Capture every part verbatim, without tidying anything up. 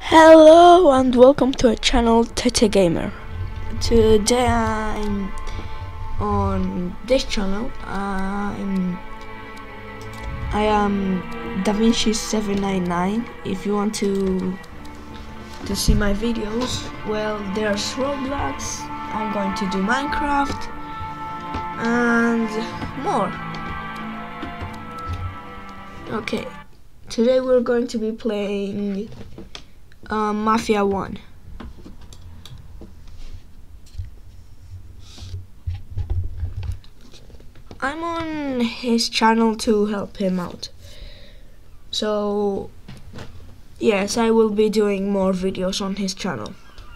Hello and welcome to our channel Tete Gamer. Today I'm on this channel. I'm I am DaVinci seven nine nine. If you want to to see my videos, well, there's Roblox. I'm going to do Minecraft and more. Okay, today we're going to be playing Uh, Mafia one. I'm on his channel to help him out. So, yes, I will be doing more videos on his channel.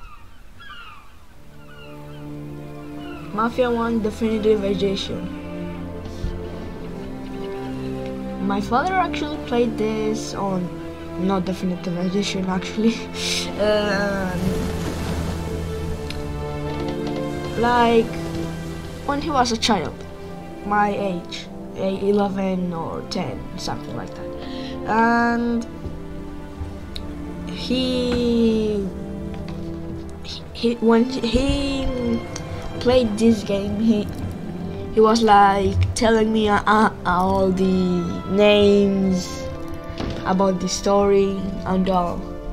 Mafia one Definitive Edition. My father actually played this on not Definitive Edition actually. um, like when he was a child, my age, eleven or ten, something like that. And he, he when he played this game, he he was like telling me uh, uh, all the names about the story and all.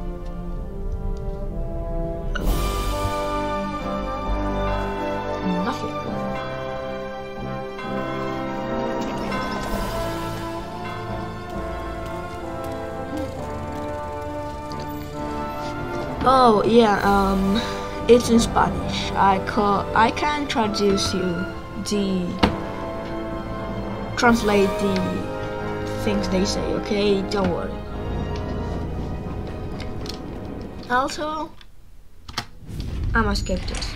Nothing. Oh yeah, um, it's in Spanish. I call. I can traduce you the translate the things they say, okay? Don't worry. Also, I must skip this.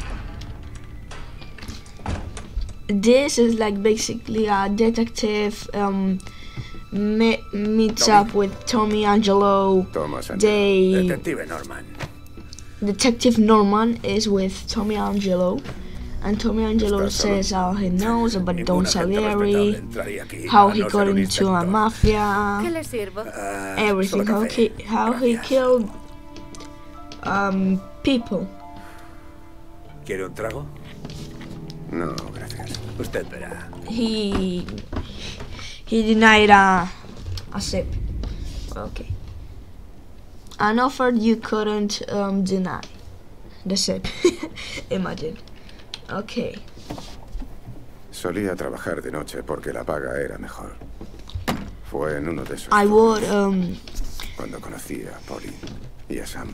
This is like basically a detective um, me meets Tommy. up with Tommy Angelo. Thomas and They Detective Norman. Detective Norman is with Tommy Angelo. And Tommy Angelo says all he knows about Don Salieri, how he got into a mafia, everything, how he, how he killed um, people. ¿Quiere un trago? No, gracias. Usted verá. He he denied a a sip. Okay. An offer you couldn't um, deny. The sip. Imagine. Okay. Solía trabajar de noche porque la paga era mejor. Fue en uno de esos I would um cuando conocí a Polly y a Sam.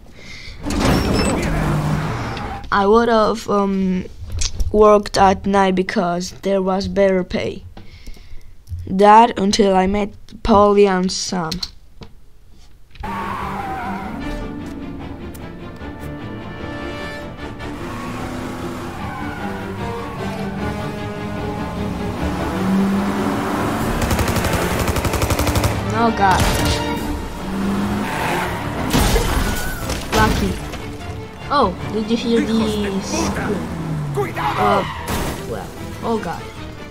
I would have um worked at night because there was better pay. That until I met Polly and Sam. Oh god. Lucky. Oh, did you hear these? Uh, well, oh god.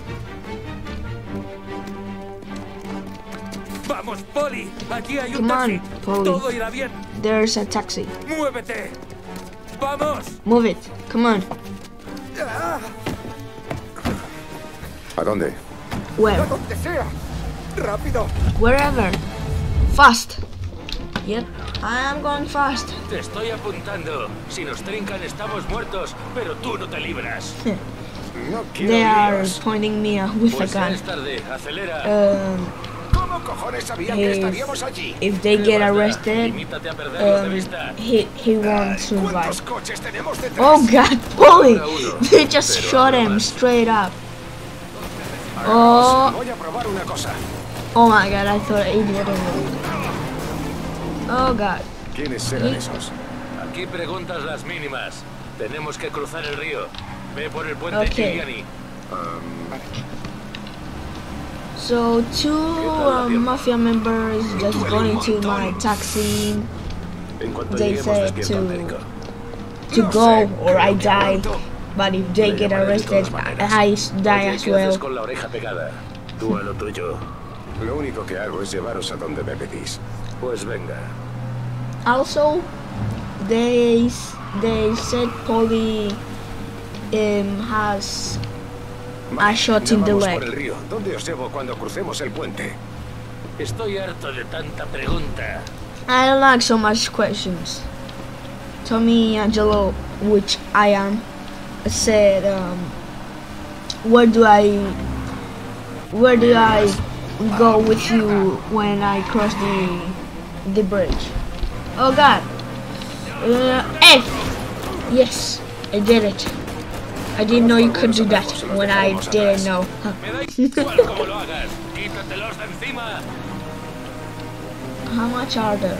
Vamos, Polly. Aquí hay un Come taxi. on, Polly. Todo irá bien. There's a taxi. Muévete. Vamos. Move it. Come on. ¿A dónde? Where? Donde sea. Rápido. Wherever. Fast. Yep, I am going fast. Te estoy apuntando. Si nos trincan estamos muertos, pero tú no te libras. No quiero They are líos. pointing me uh, with a Pues gun. es tarde. Acelera. Um, ¿Cómo cojones sabían que if, estaríamos allí? if they get arrested, Limítate a perderlos de um, vista. he he won't survive. ¿Cuántos coches tenemos detrás? Oh god, Polly! Uno a uno, They just pero shot no him más. straight up. Oh, Voy a probar una cosa. oh my god, I thought it would have. Oh god. ¿Quiénes serán esos? Aquí preguntas las mínimas. Tenemos que cruzar el río. Ve por el puente Okay. Giuliani. So two um, mafia members just got into my taxi. En cuanto They lleguemos said despierta al médico. to to go or I die. But if they get arrested, I die as well. Con la oreja pegada. Tú a lo tuyo. Lo único que hago es llevaros a donde me pedís. Pues venga. Also, they s- they said Polly um, has a shot in the Vamos leg. por el río. ¿Dónde os llevo cuando crucemos el puente? Estoy harto de tanta pregunta. I don't like so much questions. Tommy Angelo, which I am, said, um, where do I, where do I go with you when I cross the, the bridge? Oh God! Uh, F! Yes, I did it. I didn't know you could do that when I didn't know. Huh. Me da igual cómo lo hagas. Quítatelos de encima. How much are there?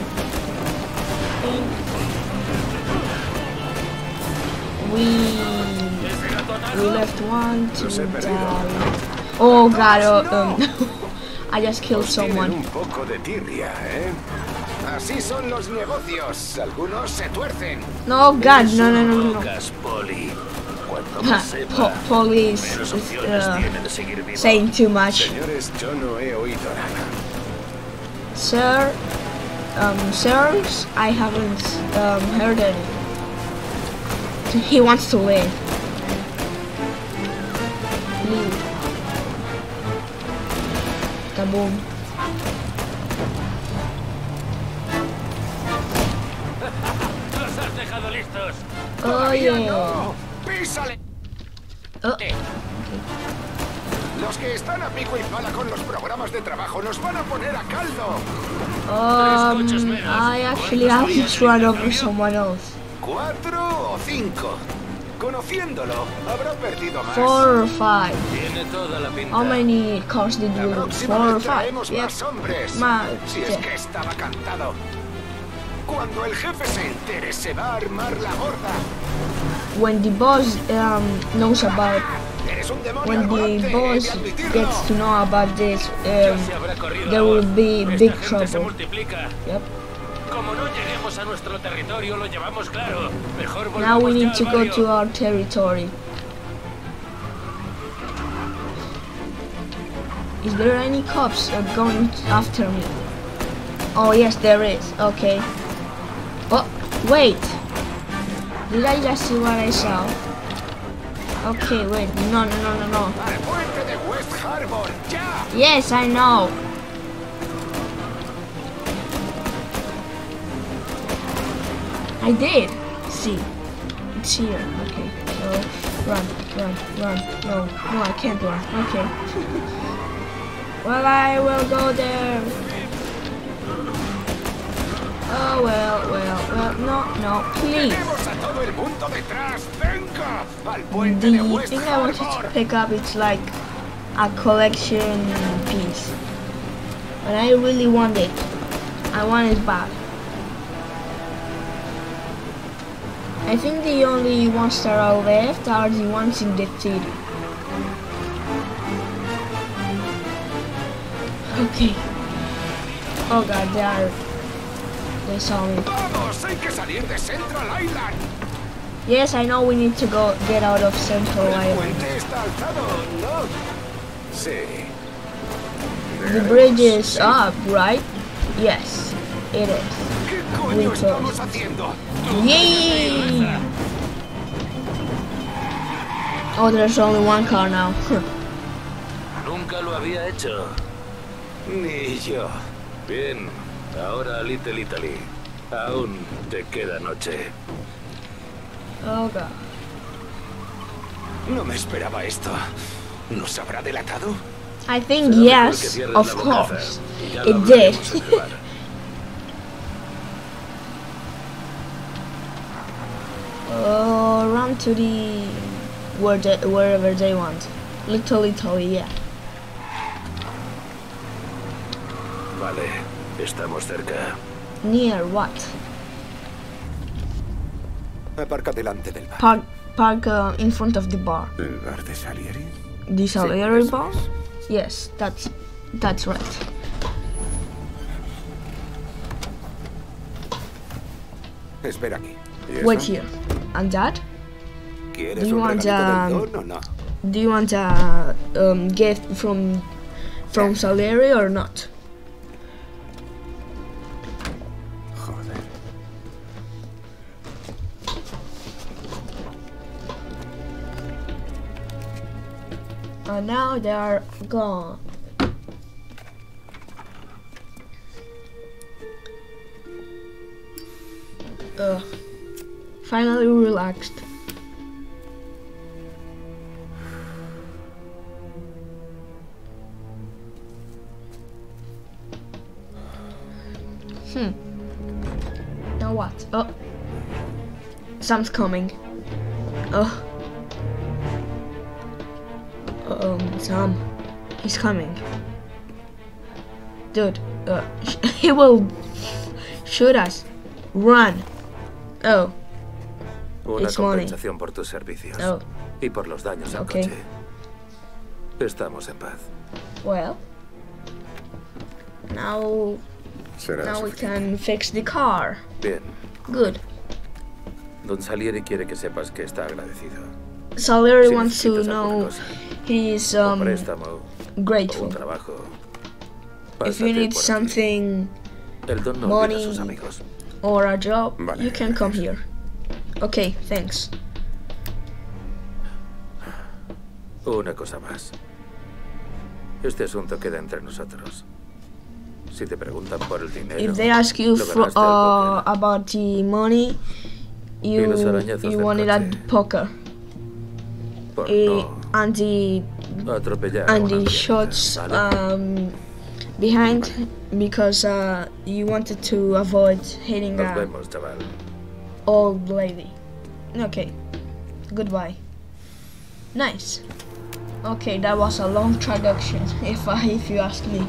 We Ese gato we ataca. left one to Los he perdido. die. Oh God! Oh, um, I just killed Os tienen someone. un poco de tirria, ¿eh? Así son los negocios. Algunos se tuercen. No God! No no no no no. Pocas, Poli. Cuanto Ha, más po sepa, police menos is opciones uh, tiene de seguir vivo. saying too much. Señores, yo no he oído nada. Sir, um, sirs, I haven't um, heard anything. He wants to live. Leave. Kaboom. Los has dejado listos. Oh ¡Todavía yeah. no! ¡Písale! Oh. Los que están a pico y pala con los programas de trabajo nos van a poner a caldo. Um, I actually almost run over someone else. ¿Cuatro o cinco? Conociéndolo, habrá perdido más. Four or five. Tiene toda la pinta. How many cars did La you lose? próxima Four or vez five? traemos Yep. más hombres. Ma- Si es yeah. que estaba cantado. Cuando el jefe se entere, se va a armar la gorda. When the boss um, knows about, Eres un demonio when al the volante, he boss de admitirlo. gets to know about this, Ya um, se habrá corrido there la will voz. be Esta big gente se trouble. multiplica. Yep. Como no lleguemos a nuestro territorio, lo llevamos claro. Mejor volvamos Now we ya need al to go barrio. to our territory. Is there any cops uh, going after me? Oh yes, there is. Okay. Oh, wait. Did I just see what I saw? Okay, wait. No, no, no, no, no. Al puente de West Harbor, ya. Yes, I know. I did. See, it's here. Okay. So run, run, run. No, no, I can't run. Okay. Well, I will go there. Oh well, well, well. No, no, please. Tenemos a todo el mundo detrás. Venga, al puente de The West thing I wanted to Harbor. pick up, it's like a collection piece, but I really want it. I want it back. I think the only ones that are left are the ones in the city. Okay. Oh God, they are. They saw me. Vamos, hay que salir de Central Island. Yes, I know we need to go get out of Central El Island. puente está alzado, ¿no? Sí. The bridge is up, right? Yes, it is. ¿Qué We coño close. estamos haciendo? Yay! Oh, there's only one car now. Nunca lo había hecho. Ni yo. Bien, ahora Little Italy. Aún te queda noche. Oh God. No me esperaba esto. ¿Nos habrá delatado? I think Será mejor que yes, cierres of la bocaza course. y ya lo It did. hablaremos entre bar. Oh, run to the where they, wherever they want. Little Italy, yeah. Vale, estamos cerca. Near what? Aparca delante del bar. Park, park uh, in front of the bar. ¿El bar de Salieri? The Salieri eso bar? es. Yes, that's that's right. Espera aquí. ¿Y eso? Wait here. And that? ¿Quieres Do you un want, regalito um, del don o no? Do you want a um, gift from from Salieri or not? Joder. And now they are gone. Ugh. Finally relaxed. Hmm. Now what? Oh. Sam's coming. Oh. Um, Sam. He's coming. Dude, uh, he will shoot us. Run. Oh. Una It's money. compensación por tus servicios. Oh. Y por los daños al Okay. coche. Estamos en paz. Well. Now, Será now we suficiente. can fix the car. Bien. Good. Don Salieri quiere que sepas que está agradecido. Salieri Si wants to necesitas alguna know cosa, he's un um préstamo o un grateful. trabajo. If you pásate need por aquí. something El Don no money, olvida a sus amigos. or a job, Vale, you can come gracias. here. Okay, thanks. Una cosa más. Este asunto queda entre nosotros. Si te preguntan por el dinero, If they ask you lo for, ganaste al uh, póker. about the money, you los arañazos you del won it at coche. poker. Por Eh, no and the atropellar a and una the anciana, shots ¿vale? um behind because uh you wanted to avoid hitting Nos a vemos, chaval. old lady. Okay, goodbye. Nice. Okay, that was a long traduction, if I if you ask me.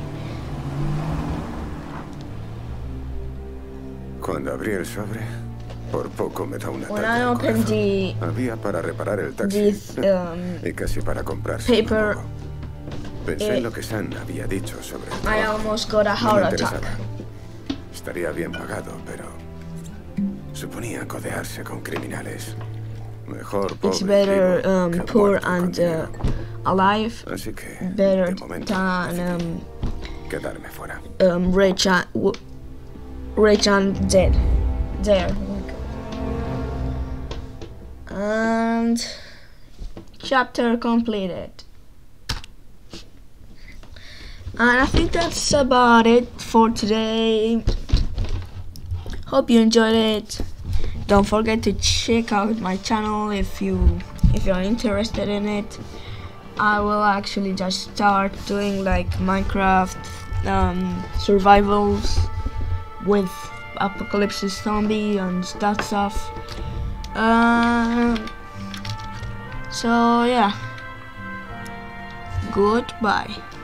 Cuando abrí el sobre, por poco me da un When ataque I al opened corazón. the Había para reparar el taxi the um, y casi para comprarse paper, uno nuevo. Pensé eh, en lo que Sam había dicho sobre el I trabajo. almost got a No heart me attack. interesaba. Estaría bien pagado, pero suponía codearse con criminales. Mejor pobre It's y better vivo um, que poor muerto y con and dinero. uh, alive, Así que, better de momento, than decidí um, quedarme fuera. um, rich and w rich and dead. There. And chapter completed. And I think that's about it for today. Hope you enjoyed it. Don't forget to check out my channel if you if you're interested in it. I will actually just start doing like Minecraft um, survivals with Apocalypse Zombie and that stuff. Uh, so yeah. Goodbye.